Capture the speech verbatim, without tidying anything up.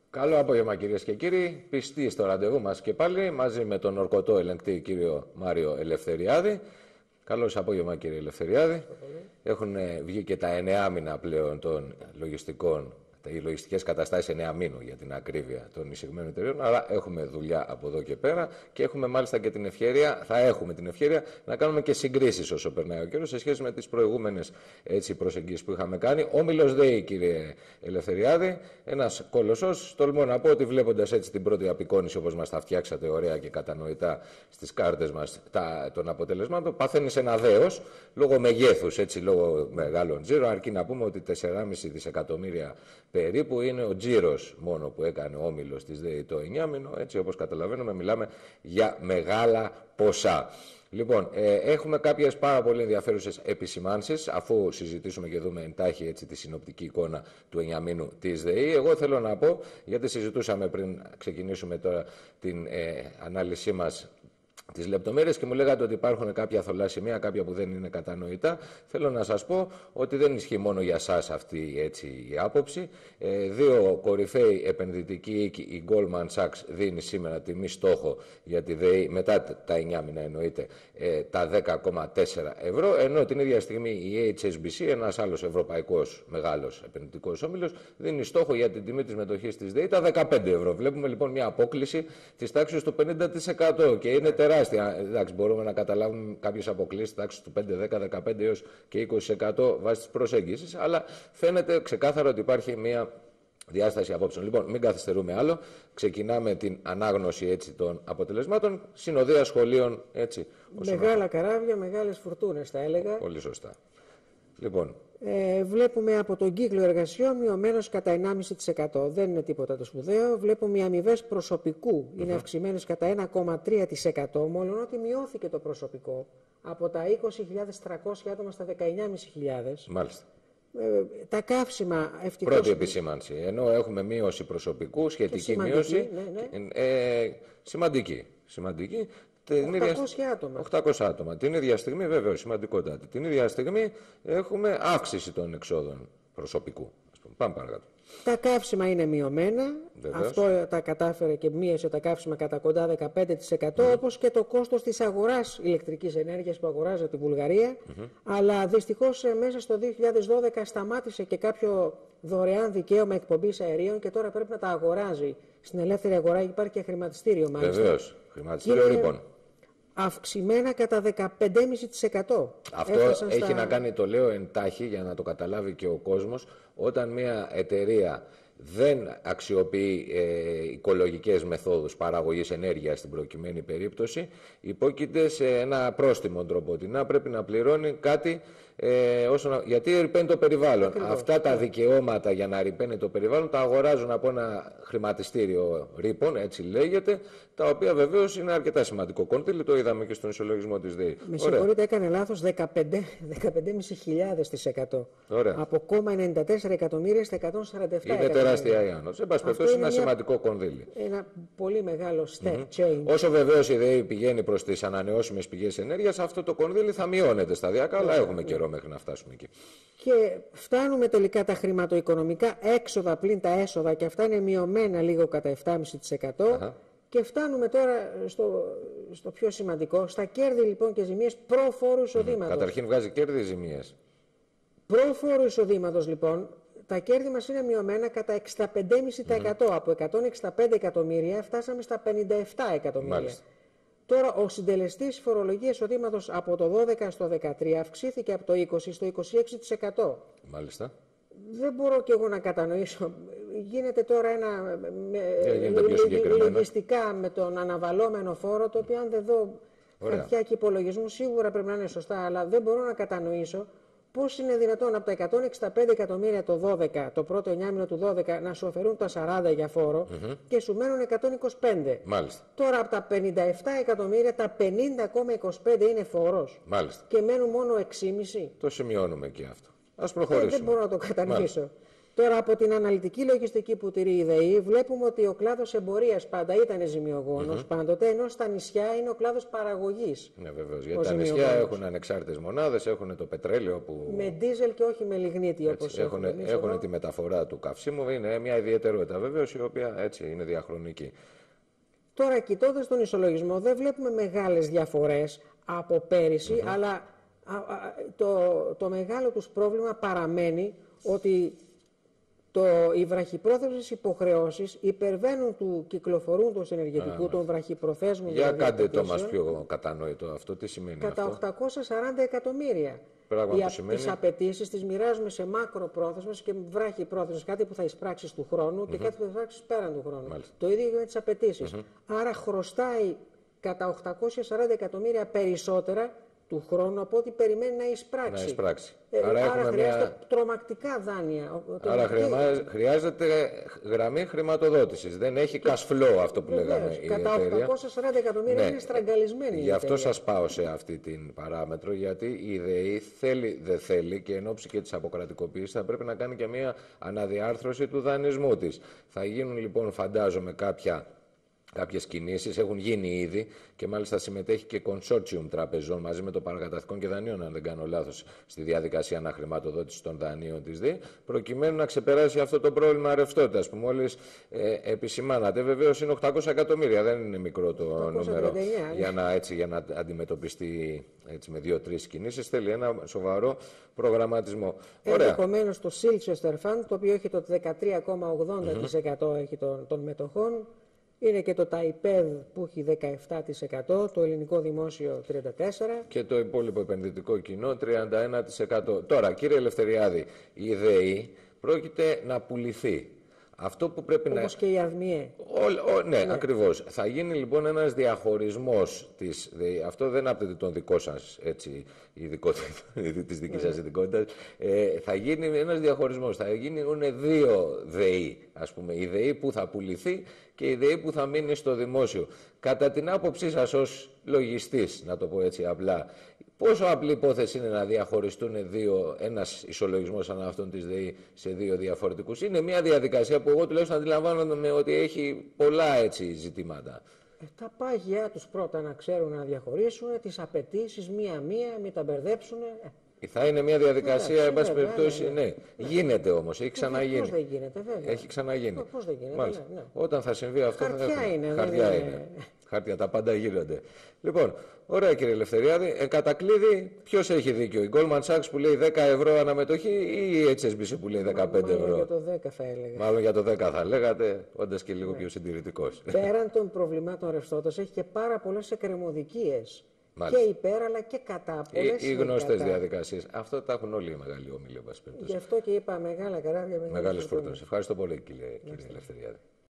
Καλό απόγευμα κυρίες και κύριοι. Πιστοί στο ραντεβού μας και πάλι μαζί με τον ορκωτό ελεγκτή κύριο Μάριο Ελευθεριάδη. Καλώς απόγευμα κύριε Ελευθεριάδη. Έχουν βγει και τα εννέα μήνα πλέον των λογιστικών, οι λογιστικές καταστάσεις εννέα μήνου για την ακρίβεια των εισηγμένων εταιρείων. Άρα έχουμε δουλειά από εδώ και πέρα και έχουμε μάλιστα και την ευκαιρία, θα έχουμε την ευκαιρία να κάνουμε και συγκρίσεις όσο περνάει ο καιρός σε σχέση με τις προηγούμενες προσεγγίσεις που είχαμε κάνει. Όμιλος ΔΕΗ, κύριε Ελευθεριάδη, ένας κολοσσός. Τολμώ να πω ότι βλέποντας έτσι την πρώτη απεικόνηση όπως μας τα φτιάξατε ωραία και κατανοητά στις κάρτες μας τα, των αποτελεσμάτων, παθαίνεις ένα δέος λόγω μεγέθους, έτσι, λόγω μεγάλων τζίρων. Αρκεί να πούμε ότι τέσσερα κόμμα πέντε δισεκατομμύρια περίπου είναι ο τζίρος μόνο που έκανε ο όμιλος της ΔΕΗ το εννιάμηνο. Έτσι, όπως καταλαβαίνουμε, μιλάμε για μεγάλα ποσά. Λοιπόν, ε, έχουμε κάποιες πάρα πολύ ενδιαφέρουσες επισημάνσεις, αφού συζητήσουμε και δούμε εντάχει έτσι τη συνοπτική εικόνα του εννιαμήνου της ΔΕΗ. Εγώ θέλω να πω, γιατί συζητούσαμε πριν ξεκινήσουμε τώρα την ε, ανάλυση μας, τις λεπτομέρειες, και μου λέγατε ότι υπάρχουν κάποια θολά σημεία, κάποια που δεν είναι κατανοητά. Θέλω να σας πω ότι δεν ισχύει μόνο για σας αυτή έτσι, η άποψη. Ε, δύο κορυφαίοι επενδυτικοί οίκοι, η Goldman Sachs δίνει σήμερα τιμή στόχο για τη ΔΕΗ, μετά τα εννιά μήνα εννοείται, ε, τα δέκα κόμμα τέσσερα ευρώ, ενώ την ίδια στιγμή η έιτς ες μπι σι, ένας άλλος ευρωπαϊκός μεγάλος επενδυτικός όμιλος, δίνει στόχο για την τιμή της μετοχής της ΔΕΗ τα δεκαπέντε ευρώ. Βλέπουμε λοιπόν μια απόκλιση της τάξης του πενήντα τοις εκατό και είναι τεράστια. Εντάξει, μπορούμε να καταλάβουμε κάποιες αποκλήσεις τάξης του πέντε, δέκα, δεκαπέντε έως και είκοσι τοις εκατό βάσει της προσέγγισης, αλλά φαίνεται ξεκάθαρα ότι υπάρχει μια διάσταση απόψεων. Λοιπόν, μην καθυστερούμε άλλο. Ξεκινάμε την ανάγνωση έτσι, των αποτελεσμάτων. Συνοδεία σχολείων. Έτσι, Μεγάλα καράβια, μεγάλες φουρτούνες, θα έλεγα. Πολύ σωστά. Λοιπόν. Ε, βλέπουμε από τον κύκλο εργασιών μειωμένος κατά εννιά κόμμα πέντε τοις εκατό. Δεν είναι τίποτα το σπουδαίο. Βλέπουμε οι αμοιβές προσωπικού mm-hmm. είναι αυξημένες κατά ένα κόμμα τρία τοις εκατό, μόλον ότι μειώθηκε το προσωπικό από τα είκοσι χιλιάδες τριακόσια άτομα στα δεκαεννιά χιλιάδες πεντακόσια. Μάλιστα. Ε, τα καύσιμα ευτυχώς... Πρώτη επισήμανση. Ενώ έχουμε μείωση προσωπικού, σχετική μείωση. Ναι, ναι. Ε, σημαντική. σημαντική. οκτακόσια άτομα. οκτακόσια άτομα. Την ίδια στιγμή, βέβαια, σημαντικότατη. Την ίδια στιγμή έχουμε αύξηση των εξόδων προσωπικού. Πάμε παρακάτω. Τα καύσιμα είναι μειωμένα. Βεβαίως. Αυτό τα κατάφερε και μείωσε τα καύσιμα κατά κοντά δεκαπέντε τοις εκατό, mm-hmm. όπως και το κόστος της αγοράς ηλεκτρικής ενέργειας που αγοράζεται η Βουλγαρία. Mm-hmm. Αλλά δυστυχώς μέσα στο δύο χιλιάδες δώδεκα σταμάτησε και κάποιο δωρεάν δικαίωμα εκπομπής αερίων και τώρα πρέπει να τα αγοράζει στην ελεύθερη αγορά. Υπάρχει και χρηματιστήριο μάλιστα. Βεβαίως. Χρηματιστήριο λοιπόν. Αυξημένα κατά δεκαπέντε κόμμα πέντε τοις εκατό. Αυτό Έφτασαν έχει στα... να κάνει, το λέω εντάχει για να το καταλάβει και ο κόσμος, όταν μια εταιρεία δεν αξιοποιεί ε, οικολογικές μεθόδους παραγωγής ενέργειας στην προκειμένη περίπτωση, υπόκειται σε ένα πρόστιμο τροποτινά, πρέπει να πληρώνει κάτι ε, όσον, γιατί ρηπαίνει το περιβάλλον. Ακριβώς. Αυτά τα δικαιώματα για να ρηπαίνει το περιβάλλον τα αγοράζουν από ένα χρηματιστήριο ρήπων, έτσι λέγεται, τα οποία βεβαίως είναι αρκετά σημαντικό κονδύλι, το είδαμε και στον ισολογισμό της ΔΕΗ. Με συγχωρείτε, έκανε λάθος, δεκαπέντε κόμμα πέντε χιλιάδες τοις εκατό. Από κόμμα ενενήντα τέσσερα εκατομμύρια στα εκατόν σαράντα επτά εκατομμύρια. Είναι τεράστια η άνοδος. Εν πάση περιπτώσει, είναι ένα μια... σημαντικό κονδύλι. Ένα πολύ μεγάλο step mm-hmm. change. Όσο βεβαίως η ΔΕΗ πηγαίνει προς τις ανανεώσιμες πηγές ενέργειας, αυτό το κονδύλι θα μειώνεται σταδιακά, αλλά yeah, έχουμε yeah. καιρό μέχρι να φτάσουμε εκεί. Και φτάνουμε τελικά τα χρηματοοικονομικά έξοδα πλην τα έσοδα, και αυτά είναι μειωμένα λίγο κατά επτά κόμμα πέντε τοις εκατό. Uh-huh. Και φτάνουμε τώρα στο, στο πιο σημαντικό, στα κέρδη λοιπόν και ζημίες προφόρου εισοδήματος. Mm-hmm. Καταρχήν βγάζει κέρδη ζημίες. Προφόρου εισοδήματος λοιπόν, τα κέρδη μας είναι μειωμένα κατά εξήντα πέντε κόμμα πέντε τοις εκατό. Mm-hmm. Από εκατόν εξήντα πέντε εκατομμύρια φτάσαμε στα πενήντα επτά εκατομμύρια. Μάλιστα. Τώρα ο συντελεστής φορολογίας εισοδήματος από το δώδεκα στο δεκατρία αυξήθηκε από το είκοσι στο είκοσι έξι τοις εκατό. Μάλιστα. Δεν μπορώ και εγώ να κατανοήσω. Γίνεται τώρα ένα λογιστικά με τον αναβαλώμενο φόρο, το οποίο αν δεν δω χαρτιά και υπολογισμού σίγουρα πρέπει να είναι σωστά, αλλά δεν μπορώ να κατανοήσω πώς είναι δυνατόν από τα εκατόν εξήντα πέντε εκατομμύρια το δώδεκα, το πρώτο εννιάμηνο του δώδεκα, να σου αφαιρούν τα σαράντα για φόρο mm-hmm. και σου μένουν εκατόν είκοσι πέντε. Μάλιστα. Τώρα από τα πενήντα επτά εκατομμύρια τα πενήντα κόμμα είκοσι πέντε είναι φόρος. Μάλιστα. Και μένουν μόνο έξι κόμμα πέντε. Το σημειώνουμε και αυτό. Ας προχωρήσουμε. Ε, δεν μπορώ να το κατανοήσω. Τώρα, από την αναλυτική λογιστική που τηρεί η ΔΕΗ, βλέπουμε ότι ο κλάδος εμπορίας πάντα ήταν ζημιογόνος, mm-hmm. πάντοτε, ενώ στα νησιά είναι ο κλάδος παραγωγής. Ναι, βεβαίως. Γιατί τα νησιά έχουν ανεξάρτητες μονάδες, έχουν το πετρέλαιο που. Με ντίζελ και όχι με λιγνίτη, όπως έχουν. Έχουν, έχουν τη μεταφορά του καυσίμου, είναι μια ιδιαιτερότητα βεβαίως, η οποία έτσι είναι διαχρονική. Τώρα, κοιτώντας τον ισολογισμό, δεν βλέπουμε μεγάλες διαφορές από πέρυσι, mm-hmm. αλλά α, α, το, το μεγάλο τους πρόβλημα παραμένει ότι το, οι βραχυπρόθεσμες υποχρεώσεις υπερβαίνουν του κυκλοφορούντος ενεργητικού, των βραχυπροθέσμων. Για κάντε το μας πιο κατανοητό αυτό, τι σημαίνει κατά αυτό. Κατά οχτακόσια σαράντα εκατομμύρια. Πράγμα Οι, που σημαίνει. Τις απαιτήσεις τις μοιράζουμε σε μακροπρόθεσμες και βράχυπρόθεσμες, κάτι που θα εισπράξεις του χρόνου και mm-hmm. κάτι που θα εισπράξεις πέραν του χρόνου. Μάλιστα. Το ίδιο με τις απαιτήσεις. Mm-hmm. Άρα χρωστάει κατά οχτακόσια σαράντα εκατομμύρια περισσότερα του χρόνου από ό,τι περιμένει να εισπράξει. Να εισπράξει. Ε, άρα άρα χρειάζεται μια... τρομακτικά δάνεια. Άρα χρημα... χρειάζεται γραμμή χρηματοδότησης. Δεν έχει cash flow αυτό που Βεβαίως, λέγαμε. Κατά οχτακόσια σαράντα εκατομμύρια ναι. είναι στραγγαλισμένη. Γι' αυτό σας πάω σε αυτή την παράμετρο, γιατί η ΔΕΗ θέλει, δεν θέλει και εν ώψη και της αποκρατικοποίησης θα πρέπει να κάνει και μια αναδιάρθρωση του δανεισμού της. Θα γίνουν λοιπόν, φαντάζομαι, κάποια. Κάποιες κινήσεις έχουν γίνει ήδη και μάλιστα συμμετέχει και consortium τραπεζών μαζί με το παρακαταθήκων και δανείων, αν δεν κάνω λάθος, στη διαδικασία αναχρηματοδότησης των δανείων της ΔΕΗ, προκειμένου να ξεπεράσει αυτό το πρόβλημα ρευστότητας που μόλις ε, επισημάνατε. Βεβαίως είναι οχτακόσια εκατομμύρια, δεν είναι μικρό το νούμερο για να, έτσι, για να αντιμετωπιστεί έτσι, με δύο-τρεις κινήσεις. Θέλει ένα σοβαρό προγραμματισμό. Ενδεχομένως το Silchester Fund, το οποίο έχει το δεκατρία κόμμα ογδόντα τοις εκατό mm-hmm. έχει των, των μετοχών. Είναι και το ΤΑΙΠΕΔ που έχει δεκαεπτά τοις εκατό, το ελληνικό δημόσιο τριάντα τέσσερα τοις εκατό. Και το υπόλοιπο επενδυτικό κοινό τριάντα ένα τοις εκατό. Τώρα, κύριε Ελευθεριάδη, η ΔΕΗ πρόκειται να πουληθεί. Αυτό που πρέπει Όπως να... και η ΑΔΜΙΕ. Ο, ο, ναι, ναι, ακριβώς. Θα γίνει λοιπόν ένας διαχωρισμός της ΔΕΗ. Αυτό δεν άπτεται τον δικό σας, έτσι, ειδικότητα, της δικής σας ειδικότητας. Ε, θα γίνει ένας διαχωρισμός. Θα γίνουν δύο ΔΕΗ, ας πούμε. Η ΔΕΗ που θα πουληθεί και η ΔΕΗ που θα μείνει στο δημόσιο. Κατά την άποψή σας ως λογιστής, να το πω έτσι απλά, πόσο απλή υπόθεση είναι να διαχωριστούν δύο, ένας ισολογισμός σαν αυτόν της ΔΕΗ σε δύο διαφορετικούς? Είναι μια διαδικασία που εγώ τουλάχιστον αντιλαμβάνομαι ότι έχει πολλά έτσι ζητήματα. Ε, τα πάγια τους πρώτα να ξέρουν να διαχωρίσουν τις απαιτήσεις μία-μία, μην τα μπερδέψουν. Ε. Θα είναι μια διαδικασία, εν πάση περιπτώσει, ναι, ναι. ναι. Γίνεται όμως, έχει ξαναγίνει. Πώς δεν γίνεται, βέβαια. Έχει ξαναγίνει. Πώς δεν γίνεται, Μάλιστα. Ναι, ναι. Όταν θα συμβεί αυτό, χαρτιά θα έχουμε. είναι. Χαρτιά είναι. είναι. Χαρτιά, τα πάντα γίνονται. Λοιπόν, ωραία κύριε Ελευθεριάδη. Ε, κατά κλείδι, ποιος έχει δίκιο, η Goldman Sachs που λέει δέκα ευρώ αναμετοχή ή η έιτς ες μπι σι που λέει δεκαπέντε ευρώ? Μάλλον για το δέκα θα έλεγα. Μάλλον για το δέκα θα λέγατε, όντας και λίγο ναι. πιο συντηρητικός. Πέραν των προβλημάτων ρευστότητας, έχει και πάρα πολλές εκκρεμωδικίες. Και υπέρ αλλά και κατά. Οι, οι γνωστές διαδικασίες. Αυτό τα έχουν όλοι οι μεγάλοι όμιλοι. Γι' αυτό και είπα μεγάλα καράβια. Μεγάλες φορτώσεις. Ευχαριστώ πολύ κύριε, κύριε Ελευθεριάδη.